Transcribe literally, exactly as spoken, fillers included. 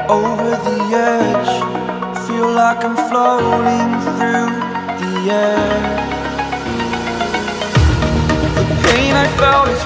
over the edge. Feel like I'm floating through the air. The pain I felt is